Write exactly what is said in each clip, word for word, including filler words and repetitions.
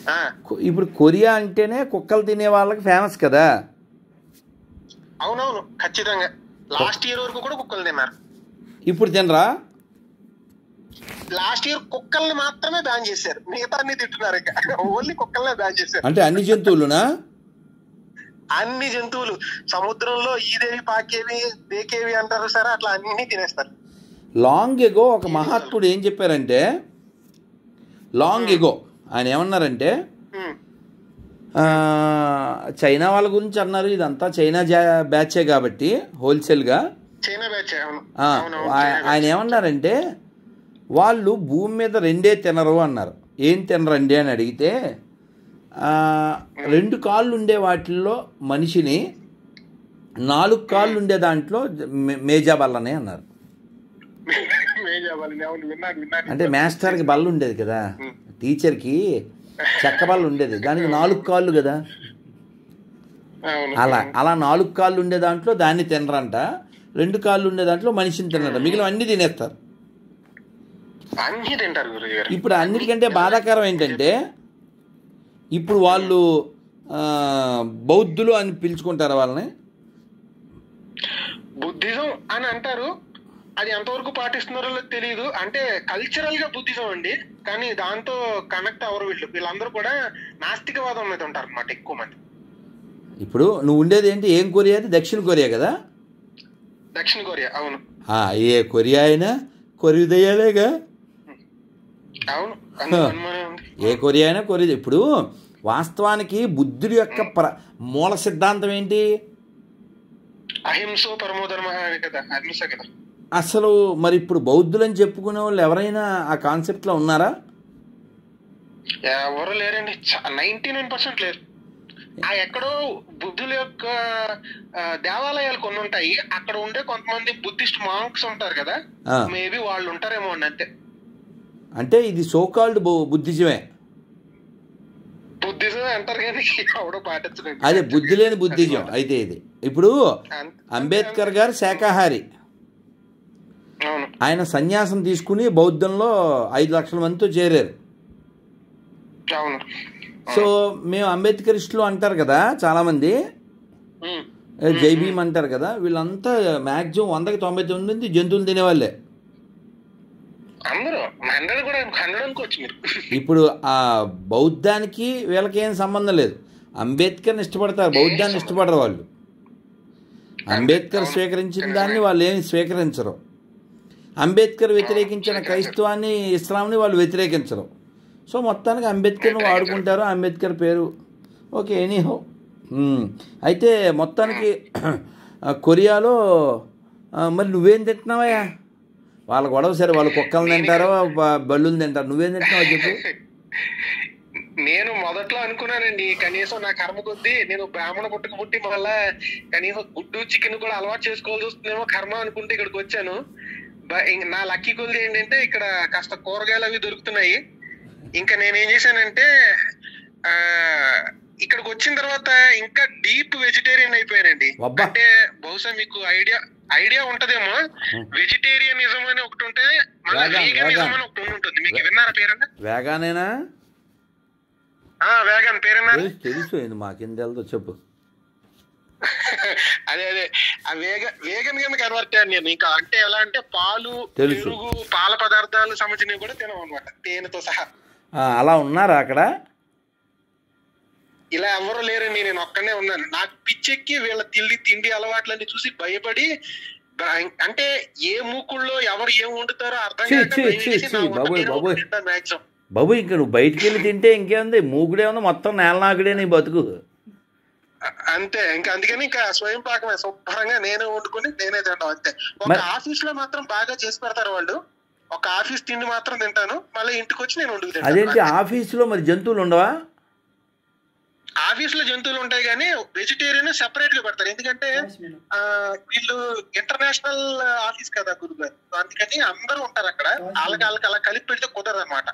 ఇప్పుడు కొరియా అంటేనే కుక్కలు తినే వాళ్ళకి ఫేమస్ కదా. అవునవును, ఖచ్చితంగా. లాస్ట్ ఇయర్ వరకు కూడా కుక్కలు తిన్నారు. ఇప్పుడు తినరా? లాస్ట్ ఇయర్ కుక్కల్ని మాత్రమే బ్యాన్ చేశారు, మిగతా అన్ని తింటున్నారు. ఇక ఓన్లీ కుక్కల్నే బ్యాన్ చేశారు. అంటే అన్ని జంతువులునా? అన్ని జంతువులు, సముద్రంలో ఈదేవి పాకేవి దేకేవి అంటారు సరే, అట్లా అన్ని తినేస్తారు. లాంగ్ ఎగో ఒక మహాత్ముడు ఏం చెప్పారంటే, లాంగ్ ఎగో ఆయన ఏమన్నారంటే, చైనా వాళ్ళ గురించి అన్నారు, ఇదంతా చైనా బ్యాచే కాబట్టి హోల్సేల్గా చైనా బ్యాచ్. ఆయన ఏమన్నారంటే, వాళ్ళు భూమి మీద రెండే తినరు అన్నారు. ఏం తినరండి అని అడిగితే, రెండు కాళ్ళు ఉండే వాటిల్లో మనిషిని, నాలుగు కాళ్ళు ఉండే దాంట్లో మేజా బల్లనే అన్నారు. అంటే మాస్టర్కి బల్ల ఉండేది కదా, టీచర్కి చెక్క బల్ల ఉండేది, దానికి నాలుగు కాళ్ళు కదా. అలా అలా నాలుగు కాళ్ళు ఉండే దాంట్లో దాన్ని తినరంట, రెండు కాళ్ళు ఉండే దాంట్లో మనిషిని తినరంట, మిగిలిన అన్ని తినేస్తారు. ఇప్పుడు అన్నిటికంటే బాధాకరం ఏంటంటే, ఇప్పుడు వాళ్ళు బౌద్ధులు అని పిలుచుకుంటారు వాళ్ళని. బుద్ధిజం అని అంటారు, అది ఎంతవరకు పాటిస్తున్నారో తెలియదు. అంటే కల్చరల్ గా బుద్ధిజం అండి, కానీ దాంతో కనెక్ట్ అవరు వీళ్ళు. వీళ్ళందరూ కూడా నాస్తికవాదం మీద ఉంటారు అన్నమాట ఎక్కువ మంది. ఇప్పుడు నువ్వు ఉండేది ఏంటి, ఏం కొరియా? అది దక్షిణ కొరియా కదా. దక్షిణ కొరియా, అవును. ఏ కొరియా అయినా కొరియుదయ్యాలేగా. అవును, ఏ కొరియా అయినా కొరియా. ఇప్పుడు వాస్తవానికి బుద్ధుడి యొక్క ప్ర మూల సిద్ధాంతం ఏంటి? అహింస పరమో ధర్మ కదా, అహింస కదా. అసలు మరి ఇప్పుడు బౌద్ధులని చెప్పుకునే వాళ్ళు ఎవరైనా ఆ కాన్సెప్ట్ లో ఉన్నారా? ఎవరు లేరండి, నైన్టీ నైన్ పర్సెంట్ లేరు. ఆ ఎక్కడో బుద్ధుల యొక్క దేవాలయాలు కొన్ని ఉంటాయి, అక్కడ ఉండే కొంతమంది బుద్ధిస్ట్ మాంక్స్ ఉంటారు కదా, మేబీ వాళ్ళు ఉంటారేమో అండి, అంతే. అంటే ఇది సోకాల్డ్ బుద్ధిజమే. బుద్ధిజం అంటారు కానీ ఎవడో పాటించలేదు. అదే బుద్ధి లేని బుద్ధిజం అయితే ఇది. ఇప్పుడు అంబేద్కర్ గారు శాకాహారి, ఆయన సన్యాసం తీసుకుని బౌద్ధంలో ఐదు లక్షల మందితో చేరారు. సో మేము అంబేద్కరిస్టులు అంటారు కదా చాలామంది, జై భీమ్ అంటారు కదా, వీళ్ళంతా మ్యాక్సిమం వందకి తొంభై తొమ్మిది మంది జంతువులు తినేవాళ్ళే. ఇప్పుడు ఆ బౌద్ధానికి వీళ్ళకి ఏం సంబంధం లేదు. అంబేద్కర్ని ఇష్టపడతారు, బౌద్ధాన్ని ఇష్టపడరు వాళ్ళు. అంబేద్కర్ స్వీకరించిన దాన్ని వాళ్ళు ఏమి స్వీకరించరు. అంబేద్కర్ వ్యతిరేకించిన క్రైస్తవాన్ని, ఇస్లాంని వాళ్ళు వ్యతిరేకించరు. సో మొత్తానికి అంబేద్కర్ని వాడుకుంటారు, అంబేద్కర్ పేరు. Okay, anyhow. అయితే మొత్తానికి కొరియాలో మరి నువ్వేం తింటున్నావయ్యా? వాళ్ళ గొడవ సరే, వాళ్ళు కుక్కలు తింటారో బళ్ళులు తింటారు, నువ్వేం తింటున్నావు చెప్పు. నేను మొదట్లో అనుకున్నానండి, కనీసం నా కర్మ కొద్దీ నేను బ్రాహ్మణ పుట్టుకు పుట్టి మళ్ళా కనీసం గుడ్డు చికెన్ కూడా అలవాటు చేసుకోవాల్సి వస్తుందేమో కర్మ అనుకుంటే ఇక్కడికి వచ్చాను. నా లక్కీ కొద్ది ఏంటంటే ఇక్కడ కాస్త కూరగాయలు అవి దొరుకుతున్నాయి. ఇంకా నేనేం చేశానంటే ఆ ఇక్కడికి వచ్చిన తర్వాత ఇంకా డీప్ వెజిటేరియన్ అయిపోయానండి. అంటే బహుశా మీకు ఐడియా ఐడియా ఉంటదేమో, వెజిటేరియనిజం అని ఒకటి ఉంటే మళ్ళీ వీగనిజం అని ఒకటి ఉంటుంది. మీకు విన్నారా పేరన్నా? వేగానేనా? వేగన్ పేరన్నా? తెలుసు, మాకేం తెలుదో చెప్పు. అదే అదే ఆ వేగ వేగన్ కింద కన్వర్ట్ అయ్యాను నేను. ఇంకా అంటే ఎలా అంటే పాలు, పెరుగు, పాల పదార్థాలు సంబంధించినవి కూడా తినం అనమాట, తేనెతో సహా. అలా ఉన్నారా అక్కడ? ఇలా ఎవరు లేరండి, నేను ఒక్కనే ఉన్నాను. నాకు పిచ్చెక్కి వీళ్ళ తిండి తిండి అలవాట్లన్నీ చూసి భయపడి, అంటే ఏ మూకుల్లో ఎవరు ఏం వండుతారో అర్థం కాక బాబు, ఇంకా నువ్వు బయటికి వెళ్ళి తింటే ఇంకేముంది, మూకుడేముంది, మొత్తం నేల నాకుడే నీ బతుకు. అంతే, ఇంకా అందుకని ఇంకా స్వయం పాకమే, శుభ్రంగా నేనే వండుకుని నేనే తింటాం అంతే. ఒక ఆఫీస్ లో మాత్రం బాగా చేసి పెడతారు వాళ్ళు, ఒక ఆఫీస్ తిండి మాత్రం తింటాను, మళ్ళీ ఇంటికి వచ్చి నేను వండుకు తింటాను. అదేంటి ఆఫీస్ లో మరి జంతువులు ఉండవా? ఆఫీస్ లో జంతువులు ఉంటాయి కానీ వెజిటేరియన్ సెపరేట్ గా పెడతారు, ఎందుకంటే ఆ వీళ్ళు ఇంటర్నేషనల్ ఆఫీస్ కదా గురుగారు, అందుకని అందరూ ఉంటారు అక్కడ, వాళ్ళకి వాళ్ళకి అలా కలిపి పెడితే కుదరదు అనమాట.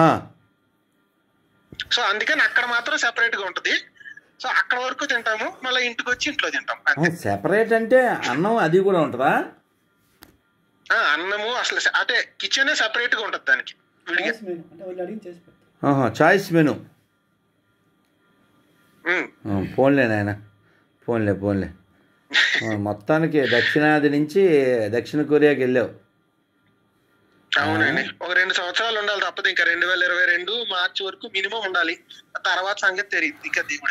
సో అందుకని అక్కడ మాత్రం సెపరేట్ గా ఉంటది. సో అక్కడ వరకు తింటాము, మళ్ళీ ఇంటికి వచ్చి ఇంట్లో తింటాం. సెపరేట్ అంటే అన్నం అది కూడా ఉంటుందా? అన్నము అసలు అంటే కిచెన్ సెపరేట్ గా ఉంటది దానికి. Choice menu. ఉమ్. పోన్లే నాయన, పోన్లే పోన్లే. ఆ, మొత్తానికి దక్షిణాది నుంచి దక్షిణ కొరియాకి వెళ్ళావు. అవునండి, ఒక రెండు సంవత్సరాలు ఉండాలి తప్పదు. ఇంకా రెండు వేల ఇరవై రెండు మార్చి వరకు మినిమం ఉండాలి. ఆ తర్వాత సంగతి తెలియదు. ఇంకా దిగుడు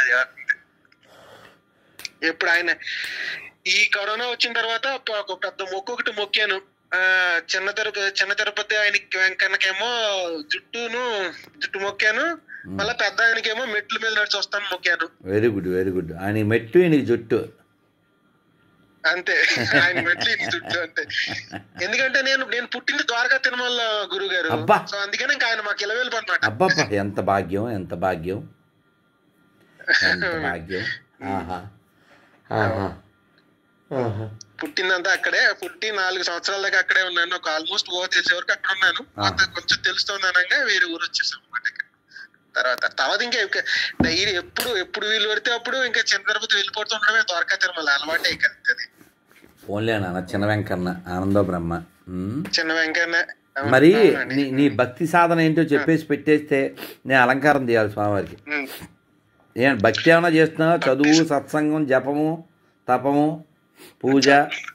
ఎప్పుడు ఆయన ఈ కరోనా వచ్చిన తర్వాత ఒక పెద్ద మొక్కు ఒకటి మొక్కాను. ఆ చిన్న తిరుపతి చిన్న తిరుపతి ఆయనకి వెంకన్నకేమో జుట్టును జుట్టు మొక్కాను. మళ్ళీ పెద్ద ఆయనకేమో మెట్ల మీద నడిచి వస్తాను మొక్కాను. Very good very good. ఆయన మెట్టు ఈయనకి జుట్టు అంతే, ఆయన మెట్లు ఈయన జుట్టు అంతే. ఎందుకంటే నేను నేను పుట్టింది ద్వారకా తిరుమల గురువు గారు. అబ్బా. సో అందుకనే ఇంకా ఆయన మాకు ఇలవేలు అనమాట. అబ్బబ్బా, ఎంత భాగ్యం ఎంత భాగ్యం ఎంత భాగ్యం. ఆహా ఆహా ఆహా. పుట్టిందంతా అక్కడే, పుట్టి నాలుగు సంవత్సరాల దాకా అక్కడే ఉన్నాను. ఒక ఆల్మోస్ట్ ఓ తెలిసే వరకు అక్కడ ఉన్నాను. అంత కొంచెం తెలుస్తుంది అనగా వేరే ఊరు వచ్చేసాం అనమాట. తర్వాత తర్వాత ఇంకా డైలీ ఎప్పుడు ఎప్పుడు వీలు పడితే అప్పుడు ఇంకా చిన్న తిరుపతి వెళ్ళిపోతూ ఉండడమే. ద్వారకా తిరుమల అలవాటే కదా. ఓన్లే నాన్న చిన్న వెంకన్న ఆనందో బ్రహ్మ. చిన్న వెంకన్న. మరి నీ నీ భక్తి సాధన ఏంటో చెప్పేసి పెట్టేస్తే నేను అలంకారం చేయాలి స్వామివారికి. ఏం భక్తి ఏమైనా చేస్తున్నావా? చదువు, సత్సంగం, జపము, తపము, పూజ?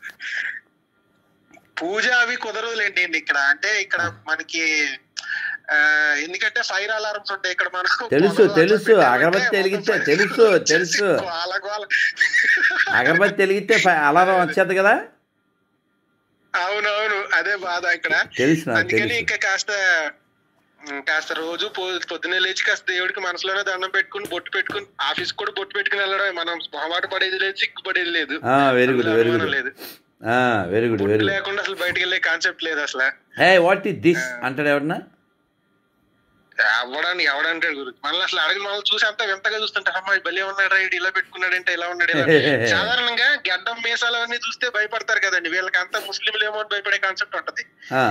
పూజ అవి కుదరదులేండి ఇక్కడ. అంటే ఇక్కడ మనకి ఎందుకంటే ఫైర్ అలారమ్స్ ఉంటాయి ఇక్కడ. మనకు తెలుసు తెలుసు అగరబత్తి వెలిగితే తెలుసు తెలుసు అగరబత్తి వెలిగితే అలారం వచ్చేది కదా. అవునవును, అదే బాధ ఇక్కడ. తెలుసు. అందుకని ఇంకా కాస్త కాస్త రోజు పొద్దున్నే లేచి కాస్త దేవుడికి మనసులోనే దండం పెట్టుకుని బొట్టు పెట్టుకుని ఆఫీస్ కూడా బొట్టు పెట్టుకుని వెళ్ళడం. మనం మొహమాట పడేది లేదు, సిగ్గు పడేది లేదు. వెరీ గుడ్ వెరీ గుడ్ లేదు. Very good very good. లేకుండా అసలు బయటకు వెళ్ళే కాన్సెప్ట్ లేదు అసలు. హే వాట్ ఇస్ దిస్ అంటాడు ఎవడన్నా. ఎవడని ఎవడంటాడు గురు. మళ్ళీ అసలు అడగదు. మళ్ళీ చూసి అంతా వింతగా చూస్తుంటారు. అమ్మాయి బలి ఉన్నాడు రైడ్, ఇలా పెట్టుకున్నాడంటే ఇలా ఉన్నాడు. సాధారణంగా గడ్డం మీసాలు అవన్నీ చూస్తే భయపడతారు కదండి. వీళ్ళకి అంతా ముస్లింలు ఏమో భయపడే కాన్సెప్ట్ ఉంటది.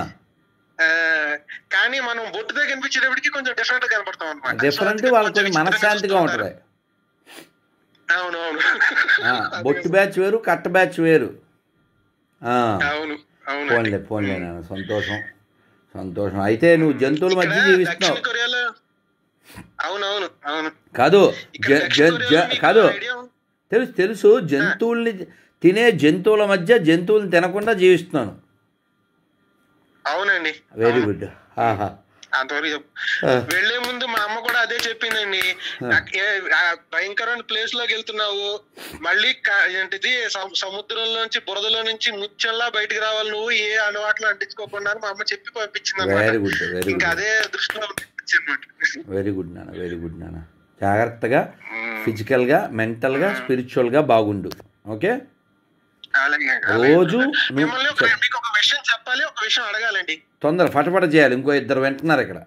కానీ మనం బొట్టుతో కనిపించేటప్పటికి కొంచెం డిఫరెంట్ గా కనపడతాం అనమాట. డిఫరెంట్ వాళ్ళకి మనశ్శాంతిగా ఉంటది. అవునవును, బొట్టు బ్యాచ్ వేరు, కట్ట బ్యాచ్ వేరు. అవును అవును. పోన్లే పోన్లే నాన్న, సంతోషం సంతోషం. అయితే నువ్వు జంతువుల మధ్య జీవిస్తున్నావు. అవునవును అవును. కాదు కాదు తెలుసు తెలుసు జంతువుల్ని తినే జంతువుల మధ్య జంతువుల్ని తినకుండా జీవిస్తున్నాను. అవునండి. Very good. ఆహా. అంతవరకు వెళ్లే ముందు మా అమ్మ కూడా అదే చెప్పిందండి. భయంకరమైన ప్లేస్ లోకి వెళ్తున్నావు, మళ్ళీ ఏంటిది సముద్రంలోంచి బురదలో నుంచి ముత్యంలా బయటకు రావాలి నువ్వు, ఏ అలవాట్లు అంటించుకోకుండా మా అమ్మ చెప్పి పంపించింది అనమాట. ఇంకా అదే దృష్టిలో అనమాట. వెరీ గుడ్ నాన్న వెరీ గుడ్ నాన్న. జాగ్రత్తగా ఫిజికల్ గా, మెంటల్ గా, స్పిరిచువల్ గా బాగుండు. ఓకే. రోజు మిమ్మల్ని మీకు ఒక విషయం చెప్పాలి, ఒక విషయం అడగాలండి. తొందర ఫటఫట చేయాలి. ఇంకో ఇద్దరు వింటున్నారు ఇక్కడ.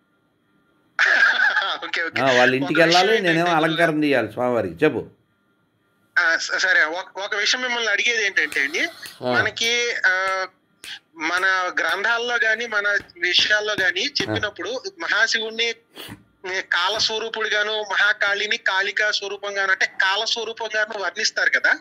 వాళ్ళ ఇంటికి వెళ్ళాలి, నేనేమో అలంకారం తీయాలి స్వామివారికి. చెప్పు. సరే, ఒక విషయం మిమ్మల్ని అడిగేది ఏంటంటే అండి, మనకి మన గ్రంథాల్లో గాని మన విషయాల్లో గాని చెప్పినప్పుడు మహాశివుణ్ణి కాల స్వరూపుడుగాను, మహాకాళిని కాళికా స్వరూపంగాను, అంటే కాల స్వరూపంగాను వర్ణిస్తారు కదా.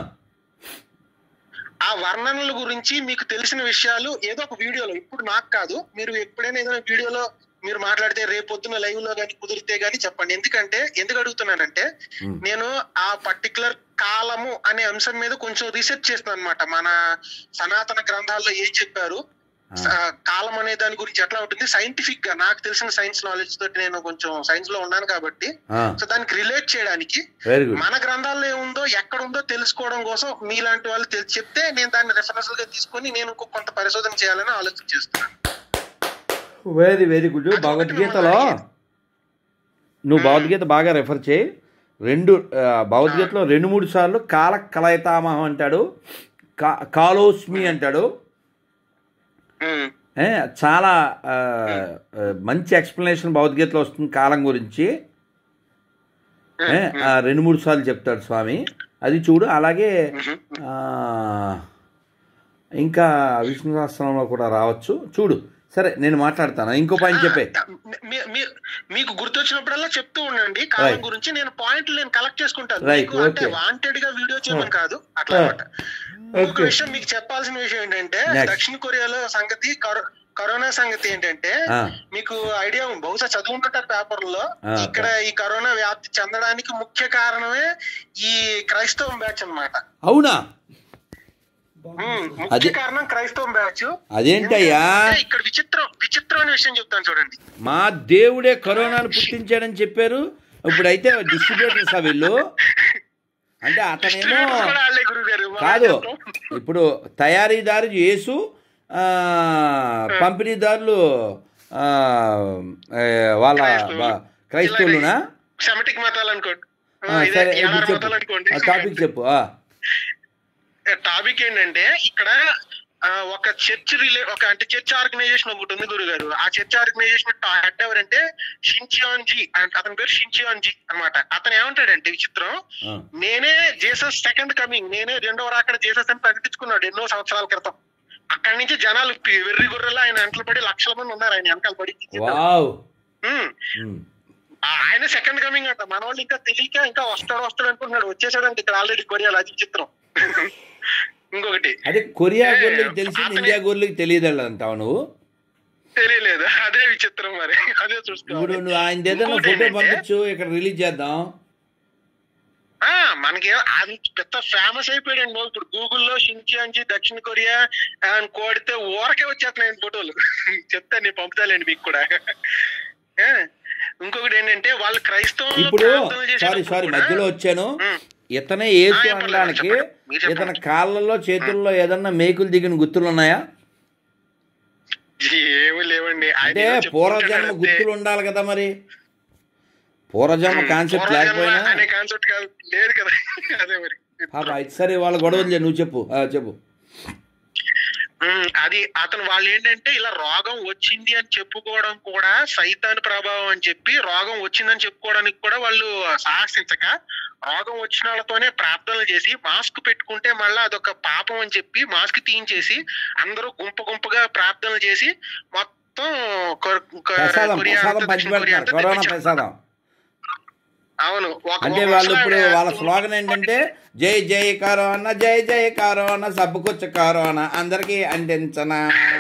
ఆ వర్ణనల గురించి మీకు తెలిసిన విషయాలు ఏదో ఒక వీడియోలో, ఇప్పుడు నాకు కాదు, మీరు ఎప్పుడైనా ఏదైనా వీడియోలో మీరు మాట్లాడితే రేపొద్దున లైవ్ లో కానీ కుదిరితే గానీ చెప్పండి. ఎందుకంటే ఎందుకు అడుగుతున్నానంటే, నేను ఆ పర్టికులర్ కాలము అనే అంశం మీద కొంచెం రీసెర్చ్ చేస్తాను అనమాట. మన సనాతన గ్రంథాల్లో ఏం చెప్పారు, కాలం అనే దాని గురించి ఎట్లా ఉంటుంది, సైంటిఫిక్ గా నాకు తెలిసిన సైన్స్ నాలెడ్జ్ తోటి నేను కొంచెం సైన్స్ లో ఉన్నాను కాబట్టి, సో దానికి రిలేట్ చేయడానికి మన గ్రంథాల్లో ఏముందో ఎక్కడ ఉందో తెలుసుకోవడం కోసం మీలాంటి వాళ్ళు చెప్తే నేను దాన్ని రెఫరెన్స్ గా తీసుకొని నేను కొంత పరిశోధన చేయాలని ఆలోచన చేస్తున్నాను. Very very good. భగవద్గీతలో నువ్వు భగవద్గీత బాగా రెఫర్ చేయి. రెండు భగవద్గీతలో రెండు మూడు సార్లు కాల కలయతామహం అంటాడు, కా కాలోస్మి అంటాడు. చాలా మంచి ఎక్స్ప్లెనేషన్ భగవద్గీతలో వస్తుంది కాలం గురించి. రెండు మూడు సార్లు చెప్తాడు స్వామి, అది చూడు. అలాగే ఇంకా విష్ణు సహస్రంలో కూడా రావచ్చు, చూడు. సరే, నేను మాట్లాడతాను. ఇంకో పాయింట్ చెప్పే. మీకు గుర్తొచ్చినప్పుడల్లా చెప్తూ ఉండండి కాలం గురించి. నేను పాయింట్లు నేను కలెక్ట్ చేసుకుంటాను. అంటే వాంటెడ్ గా వీడియో చేయమని కాదు, అట్లా అనమాట. ఒక విషయం మీకు చెప్పాల్సిన విషయం ఏంటంటే, దక్షిణ కొరియాలో సంగతి కరోనా సంగతి ఏంటంటే ఆ, మీకు ఐడియా బహుశా చదువుకుంటారు పేపర్లో. ఆ, ఇక్కడ ఈ కరోనా వ్యాప్తి చెందడానికి ముఖ్య కారణమే ఈ క్రైస్తవం బ్యాచ్ అన్నమాట. అవునా? ఉమ్, ముఖ్య అదే కారణం క్రైస్తవం బ్యాచ్. అదేంటయ్యా? ఎందుకంటే ఇక్కడ విచిత్రం విచిత్రమైన విషయం చెప్తాను చూడండి. మా దేవుడే కరోనాను పుట్టించాడని చెప్పారు. ఇప్పుడైతే డిస్ట్రిబ్యూటర్స్ వీళ్ళు, అంటే అతనేమో Distributors కూడా వాళ్ళే గురుగారు. మా కాదు, రాజ్యంలో. ఇప్పుడు తయారీదారు యేసు, ఆ, పంపిణీదారులు ఆ, ఏ, వాళ్ళ క్రైస్తవులు. బా- క్రైస్తవులునా? సెమిటిక్ మతాలు అనుకోండి. ఆ, ఆ, ఇదే సరే ఏడాది ఇప్పుడు మతాలు అనుకోండి. చెప్పు, టాపిక్ చెప్పు. ఆ, టాపిక్ ఏంటంటే ఇక్కడ ఆ, ఒక చర్చ్ రిలే ఒక అంటే చర్చ్ ఆర్గనైజేషన్ ఒకటి ఉంది గురుగారు. ఆ చర్చ్ ఆర్గనైజేషన్ హెడ్ ఎవరంటే షిన్చియాన్ జీ, అతని పేరు షిన్చియాన్ జీ అనమాట. అతను ఏమంటాడంటే విచిత్రం, ఆ. నేనే జీసస్ సెకండ్ కమింగ్, నేనే రెండవ రాకడ జీసస్ అని ప్రకటించుకున్నాడు ఎన్నో సంవత్సరాల క్రితం. అక్కడి నుంచి జనాలు పి- వెర్రి గుర్రెలా ఆయన వెంటలు పడి లక్షల మంది ఉన్నారు ఆయన వెనకాల పడి. వావ్. ఉమ్. ఉమ్. ఆ- ఆయన సెకండ్ కమింగ్ అంట. మన వాళ్ళు ఇంకా తెలియక ఇంకా వస్తాడు వస్తాడు అనుకుంటున్నాడు. వచ్చేసాడంటే ఇక్కడ ఆల్రెడీ కొరియాలో, అది చిత్రం. ఇంకొకటి అదే కొరియా ఏ, గోర్లకి తెలిసింది, అతని- ఇండియా గోర్లకి తెలియదు అంటావు నువ్వు. తెలియలేదు. అదే విచిత్రం మరి. అదే ఇప్పుడు చూసుకోవాలి. నువ్వు ఆయన ఏదైనా ఇంకొకటి ఫోటో ఏంటంటే, పంపించు, ఇక్కడ రిలీజ్ చేద్దాం. ఆ మనకి అది పెద్ద ఫేమస్ అయిపోయాడు. ఇప్పుడు గూగుల్లో షిన్చియాన్జీ దక్షిణ కొరియా అని కోడితే ఊరకే వచ్చేస్తున్నాయి ఫోటోలు. చెప్తాను, నేను పంపుతాలేండి మీకు కూడా. ఆ, ఇంకొకటి ఏంటంటే వాళ్ళు క్రైస్తవం ఇప్పుడు సారీ సారీ మధ్యలో వచ్చాను. ఇతనే యేసు అనడానికి ఇతని కాళ్ళల్లో చేతుల్లో ఏదన్నా మేకులు దిగిన గుర్తులు ఉన్నాయా? ఏమి లేవండి. ఆయన అంటే ఏదో చెప్పుకుంటాడు పూర్వజన్మ అంతే. గుర్తులు ఉండాలి కదా మరి. పూర్వజన్మ కాన్సెప్ట్ పూర్వజన్మ లేకపోయినా అనే కాన్సెప్ట్ కాదు, లేదు కదా. అదే మరి. పాప ఇది సరే, వాళ్ళ గొడవలు నువ్వు చెప్పు. ఆ, చెప్పు. ఉమ్, అది అతను వాళ్ళు ఏంటంటే ఇలా రోగం వచ్చింది అని చెప్పుకోవడం కూడా సైతాన్ ప్రభావం అని చెప్పి, రోగం వచ్చిందని చెప్పుకోవడానికి కూడా వాళ్ళు సాహసించక రోగం వచ్చిన వాళ్ళతోనే ప్రార్థనలు చేసి మాస్క్ పెట్టుకుంటే మళ్ళీ అదొక పాపం అని చెప్పి మాస్క్ తీయించేసి అందరూ గుంపు గుంపుగా ప్రార్థనలు చేసి మొత్తం కొ- కొ- ప్రసాదం కొరియా ప్రసాదం అంతా, దక్షిణ కొరియా పంచిపెడుతున్నారు, అంతా కరోనా తెప్పించారు. ప్రసాదం. అవును. ఒక- అంటే ఒక వాళ్ళు ఇప్పుడు ముసలావిడ వాళ్ళ స్లోగన్ ఏంటంటే జై జై కరోనా, జై జై కరోనా, సబ్బుకొచ్చ కరోనా, అందరికీ అంటించనా,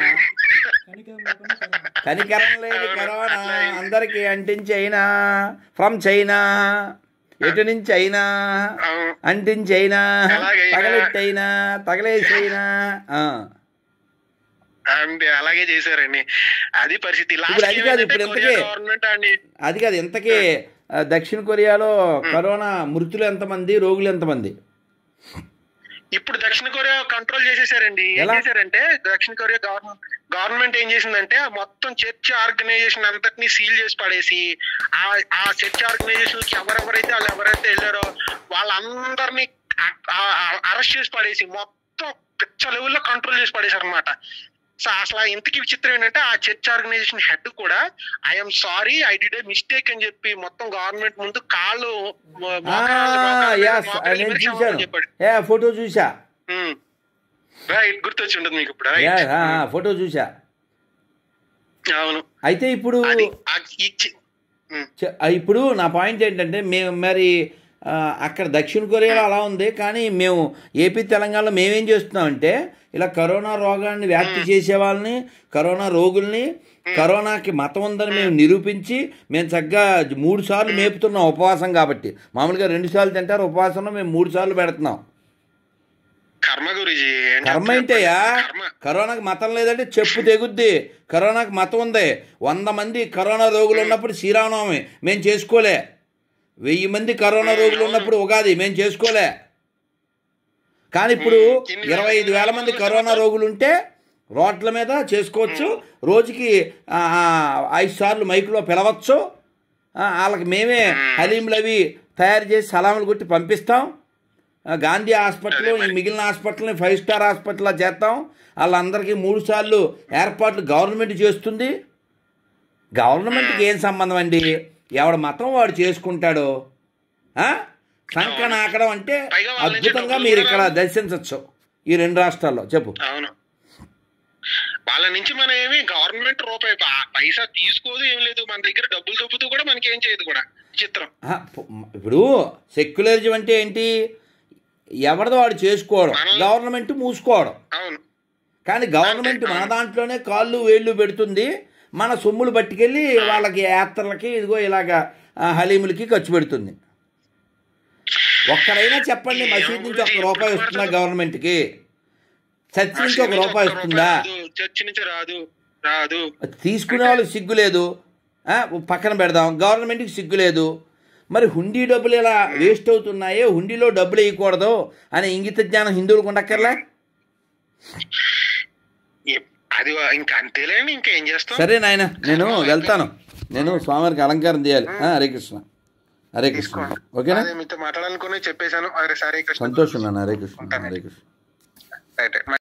కనికరం లేని కరోనా అందరికీ అంటించైనా, ఫ్రమ్ చైనా, ఎటు నుంచి అయినా అవును. అంటించైనా, ఎలాగైనా. తగలెట్టైనా, తగలేసైనా. ఆ. అంతే, అలాగే చేశారండి. అది పరిస్థితి. ఇప్పుడు అది కాదు, ఇప్పుడు ఎంతకీ గవర్నమెంట్ అండి అది కాదు ఇంతకీ ఆ, దక్షిణ కొరియాలో కరోనా మృతులు ఎంతమంది, రోగులు ఎంతమంది? ఇప్పుడు దక్షిణ కొరియా కంట్రోల్ చేసేసారండి. ఏం ఎలా? చేశారంటే దక్షిణ కొరియా గవర్నమెంట్ గవర్నమెంట్ ఏం చేసిందంటే ఆ మొత్తం చర్చ్ ఆర్గనైజేషన్ అంతటిని సీల్ చేసి పడేసి ఆ ఆ చర్చ్ ఆర్గనైజేషన్ కి ఎవరెవరైతే వాళ్ళు ఎవరైతే వెళ్ళారో వాళ్ళందరినీ అరెస్ట్ చేసి పడేసి మొత్తం పిచ్చ లెవెల్లో కంట్రోల్ చేసి పడేశారు అనమాట. సో అసలు ఇంతకీ విచిత్రం ఏంటంటే ఆ చర్చ్ ఆర్గనైజేషన్ హెడ్ కూడా I'm sorry I did a mistake అని చెప్పి మొత్తం గవర్నమెంట్ ముందు కాళ్ళు మో- ఆ, మోకాళ్ళ- మోకాళ్ళ మీద yes, మోకాళ్ళ నేను మీద చూశాను. క్షమాపణ చెప్పాడు. ఏ ఫోటో చూసా. ఉమ్. రైట్, గుర్తొచ్చి ఉంటుంది మీకు ఇప్పుడు. Yeah, right. ఆ, ఫోటో చూసా. అవును. అయితే ఇప్పుడు అది ఆ- ఇచ్చి- ఉమ్. చ- ఆ, ఇప్పుడు నా పాయింట్ ఏంటంటే మేము మరి ఆ, అక్కడ దక్షిణ కొరియాలో అలా ఉంది, కానీ మేము ఏపీ తెలంగాణలో మేమేం చేస్తున్నామంటే ఇలా కరోనా రోగాన్ని వ్యాప్తి చేసే వాళ్ళని, కరోనా రోగుల్ని, కరోనాకి మతం ఉందని మేము నిరూపించి మేము చక్కగా మూడు సార్లు మేపుతున్నాం ఉపవాసం. కాబట్టి మామూలుగా రెండు సార్లు తింటారు, ఉపవాసంలో మేము మూడు సార్లు పెడుతున్నాం. కర్మ గురించి ఏం కర్మ చెప్తున్నారు? ఏంటయ్యా? కర్మ. కరోనాకి మతం లేదంటే చెప్పు తెగుద్ది. కరోనాకి మతం ఉంది. వంద మంది కరోనా రోగులు ఉన్నప్పుడు శ్రీరామనవమి మేము చేసుకోలే. వెయ్యి మంది కరోనా రోగులు ఉన్నప్పుడు ఉగాది మేము చేసుకోలే. కానీ ఇప్పుడు ఇరవై ఐదు వేల మంది కరోనా రోగులు ఉంటే రోడ్ల మీద చేసుకోవచ్చు. రోజుకి ఆ, ఐదు సార్లు మైకులో పిలవచ్చు. ఆ, వాళ్ళకి మేమే హలీంలు అవి తయారు చేసి సలాములు కొట్టి పంపిస్తాం. ఆ, గాంధీ హాస్పిటల్, ఈ మిగిలిన హాస్పిటల్ని ఫైవ్ స్టార్ హాస్పిటల్లా చేస్తాం. వాళ్ళందరికీ మూడు సార్లు ఏర్పాట్లు గవర్నమెంట్ చేస్తుంది. గవర్నమెంట్కి ఏం సంబంధం అండి? ఎవడ మతం వాడు చేసుకుంటాడు. ఆ? సంక నాకడం అంటే పైగా వాళ్ళ నుంచి అద్భుతంగా డబ్బులు మీరు కూడా ఇక్కడ దర్శించవచ్చు ఈ రెండు రాష్ట్రాల్లో. చెప్పు. అవును. వాళ్ళ నుంచి మనం ఏమి గవర్నమెంట్ రూపాయి ప- పైసా తీసుకోదు, ఏం లేదు. మన దగ్గర డబ్బులు దొబ్బుతూ కూడా మనకి ఏం చేయదు కూడా. చిత్రం. ఆ, పు- ఇప్పుడు సెక్యులరిజం అంటే ఏంటి? ఎవరిదో వాడు చేసుకోవడం, మనం- గవర్నమెంట్ మూసుకోవడం. అవును. కానీ గవర్నమెంట్ మన దాంట్లోనే కాళ్ళు వేళ్ళు పెడుతుంది, మన సొమ్ములు పట్టుకెళ్ళి వాళ్ళకి యాత్రలకి ఇదిగో ఇలాగా ఆ, హలీములకి ఖర్చు పెడుతుంది. ఒక్కడైనా చెప్పండి మసీద్ నుంచి ఒక రూపాయి వస్తుందా గవర్నమెంట్కి? చర్చ్ నుంచి ఒక రూపాయి వస్తుందా? చర్చి నుంచి రాదు రాదు తీసుకునే వాళ్ళకి సిగ్గు లేదు, ఆ, పక్కన పెడదాం. గవర్నమెంట్కి సిగ్గు లేదు. మరి హుండీ డబ్బులు ఇలా వేస్ట్ అవుతున్నాయో, హుండీలో డబ్బులు వేయకూడదు అనే ఇంగిత జ్ఞానం హిందువులకు ఉండక్కర్లే? అది ఇంకా అంతేలేండి, ఇంకేం చేస్తాం. సరే నాయన, నేను వెళ్తాను. నేను స్వామివారికి అలంకారం చేయాలి. హరే కృష్ణ, హరే కృష్ణ. ఓకేనా? మీతో మాట్లాడాలనుకుని చెప్పేశాను. సరే కృష్ణ, సంతోషం నాన్న. హరే కృష్ణ, హరే కృష్ణ. రైట్.